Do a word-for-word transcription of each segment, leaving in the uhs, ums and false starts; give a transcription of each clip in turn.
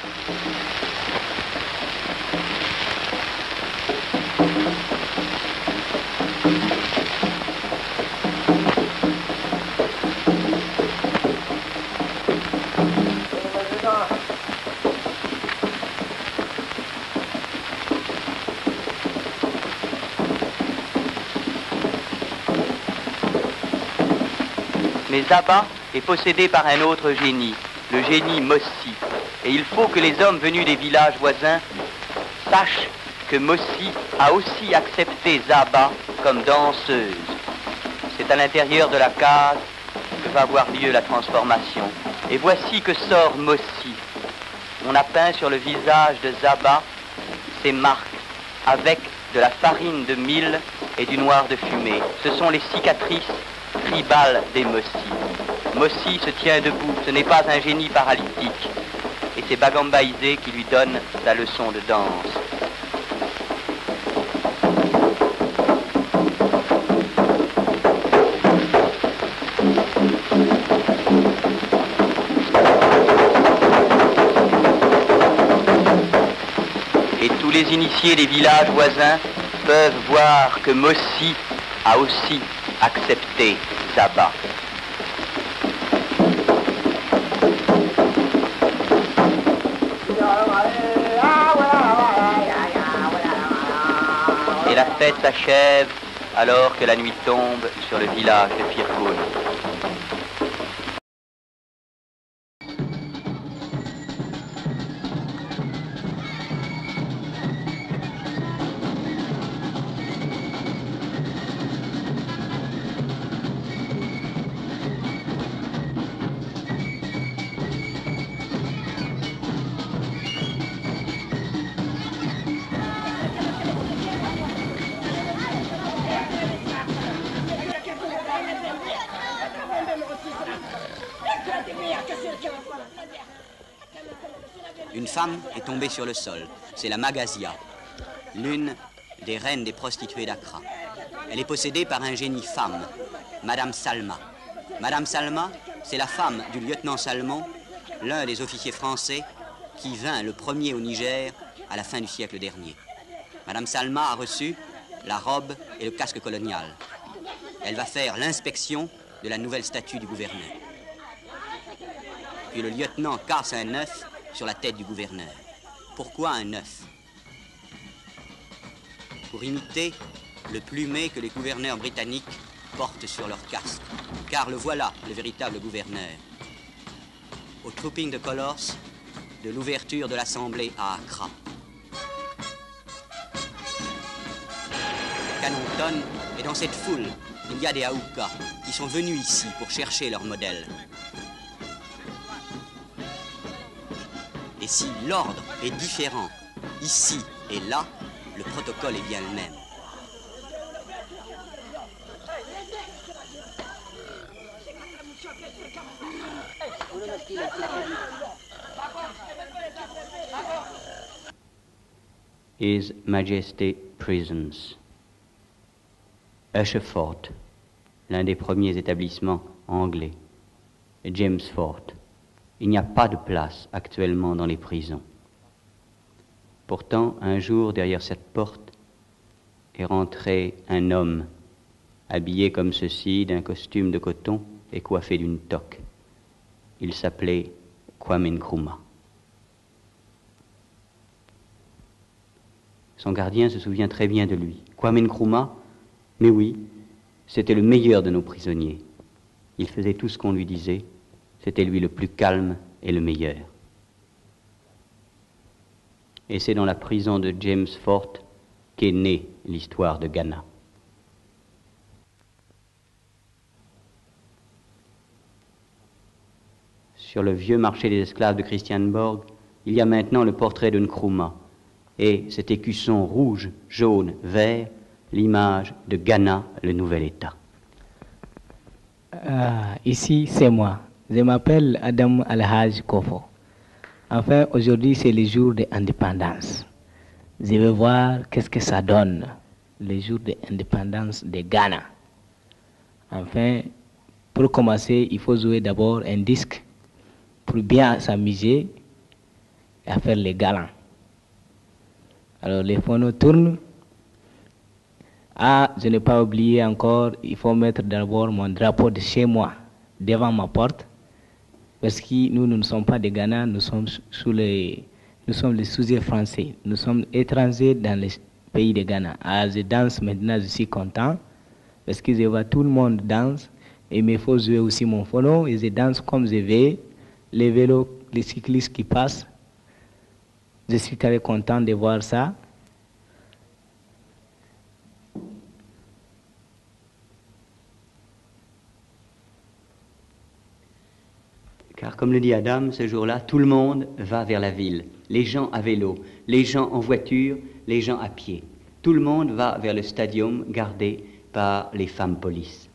Mais Zaba est possédé par un autre génie, le génie Mossi. Et il faut que les hommes venus des villages voisins sachent que Mossi a aussi accepté Zaba comme danseuse. C'est à l'intérieur de la case que va avoir lieu la transformation. Et voici que sort Mossi. On a peint sur le visage de Zaba ces marques avec de la farine de mil et du noir de fumée. Ce sont les cicatrices tribales des Mossi. Mossi se tient debout, ce n'est pas un génie paralytique. Et c'est Bagamba Isé qui lui donne sa leçon de danse. Et tous les initiés des villages voisins peuvent voir que Mossi a aussi accepté Zaba. Et la fête s'achève alors que la nuit tombe sur le village de Firkoun. Une femme est tombée sur le sol. C'est la Magazia, l'une des reines des prostituées d'Accra. Elle est possédée par un génie femme, Madame Salma. Madame Salma, c'est la femme du lieutenant Salmon, l'un des officiers français qui vint le premier au Niger à la fin du siècle dernier. Madame Salma a reçu la robe et le casque colonial. Elle va faire l'inspection de la nouvelle statue du gouverneur. Puis le lieutenant casse un œuf sur la tête du gouverneur. Pourquoi un œuf? Pour imiter le plumet que les gouverneurs britanniques portent sur leur casque. Car le voilà, le véritable gouverneur. Au Trooping de Colors de l'ouverture de l'Assemblée à Accra. Canon tonne, et dans cette foule, il y a des Aouka qui sont venus ici pour chercher leur modèle. Et si l'ordre est différent ici et là, le protocole est bien le même. His Majesty Prisons. Usher Fort, l'un des premiers établissements anglais. James Fort. Il n'y a pas de place actuellement dans les prisons. Pourtant, un jour, derrière cette porte, est rentré un homme, habillé comme ceci, d'un costume de coton et coiffé d'une toque. Il s'appelait Kwame Nkrumah. Son gardien se souvient très bien de lui. Kwame Nkrumah, mais oui, c'était le meilleur de nos prisonniers. Il faisait tout ce qu'on lui disait. C'était lui le plus calme et le meilleur. Et c'est dans la prison de James Fort qu'est née l'histoire de Ghana. Sur le vieux marché des esclaves de Christiansborg, il y a maintenant le portrait de Nkrumah. Et cet écusson rouge, jaune, vert, l'image de Ghana, le nouvel État. Euh, ici, c'est moi. Je m'appelle Adam Alhaj Kofo. Enfin, aujourd'hui, c'est le jour de l'indépendance. Je vais voir qu'est-ce que ça donne, le jour de l'indépendance de Ghana. Enfin, pour commencer, il faut jouer d'abord un disque pour bien s'amuser et à faire les galants. Alors les phonos tournent. Ah, je n'ai pas oublié encore, il faut mettre d'abord mon drapeau de chez moi devant ma porte, parce que nous, nous ne sommes pas des Ghana, nous sommes sous les, nous sommes les sous français, nous sommes étrangers dans les pays de Ghana. Ah, je danse maintenant, je suis content, parce que je vois tout le monde danse, et il me faut jouer aussi mon phono, et je danse comme je vais, les vélos, les cyclistes qui passent, je suis très content de voir ça. Car comme le dit Adam, ce jour-là, tout le monde va vers la ville. Les gens à vélo, les gens en voiture, les gens à pied. Tout le monde va vers le stadium gardé par les femmes polices.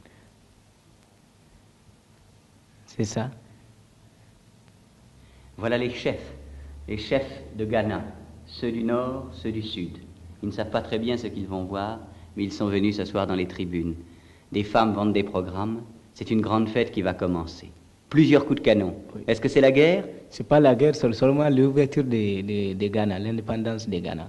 C'est ça. Voilà les chefs, les chefs de Ghana, ceux du nord, ceux du sud. Ils ne savent pas très bien ce qu'ils vont voir, mais ils sont venus s'asseoir dans les tribunes. Des femmes vendent des programmes. C'est une grande fête qui va commencer. Plusieurs coups de canon. Oui. Est-ce que c'est la guerre? C'est pas la guerre, c'est seulement l'ouverture de, de, de Ghana, l'indépendance de Ghana.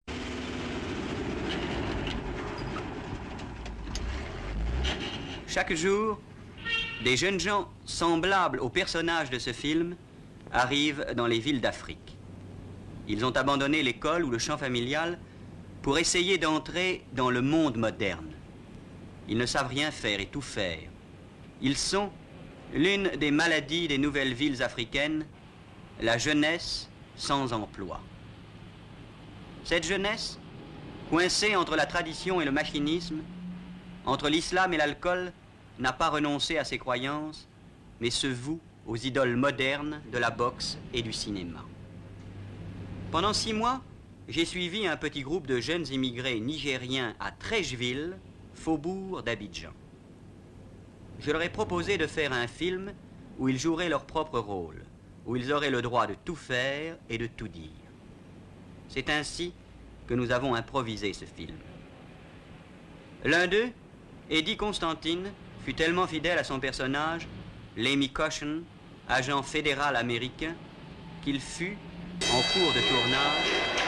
Chaque jour, des jeunes gens semblables aux personnages de ce film arrivent dans les villes d'Afrique. Ils ont abandonné l'école ou le champ familial pour essayer d'entrer dans le monde moderne. Ils ne savent rien faire et tout faire. Ils sont l'une des maladies des nouvelles villes africaines, la jeunesse sans emploi. Cette jeunesse, coincée entre la tradition et le machinisme, entre l'islam et l'alcool, n'a pas renoncé à ses croyances, mais se voue aux idoles modernes de la boxe et du cinéma. Pendant six mois, j'ai suivi un petit groupe de jeunes immigrés nigériens à Trècheville, faubourg d'Abidjan. Je leur ai proposé de faire un film où ils joueraient leur propre rôle, où ils auraient le droit de tout faire et de tout dire. C'est ainsi que nous avons improvisé ce film. L'un d'eux, Eddie Constantine, fut tellement fidèle à son personnage, Lemmy Caution, agent fédéral américain, qu'il fut, en cours de tournage,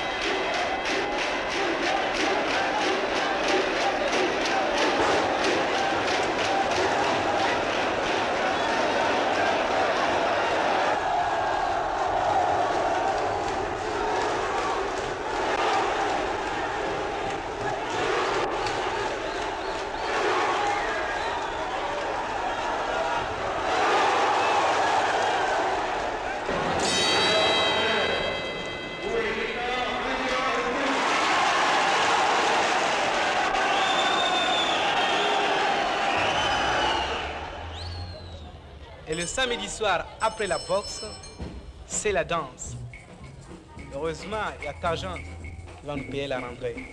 Et le samedi soir, après la boxe, c'est la danse. Heureusement, il y a Tajan qui va nous payer la rentrée.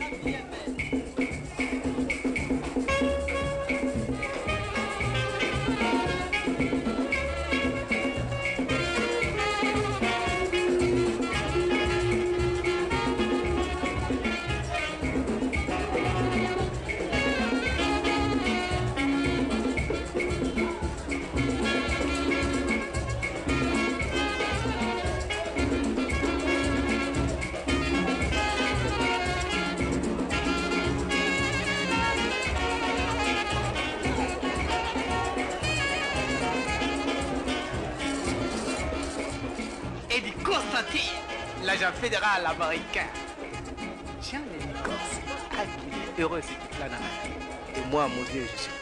L'agent fédéral américain. Jean Lémy Corse, ah, il est heureux, c'est toute la nana. Et moi, mon Dieu, je suis